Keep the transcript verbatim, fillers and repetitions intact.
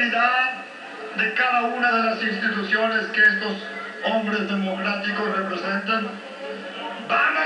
calidad de cada una de las instituciones que estos hombres democráticos representan. ¡Vamos!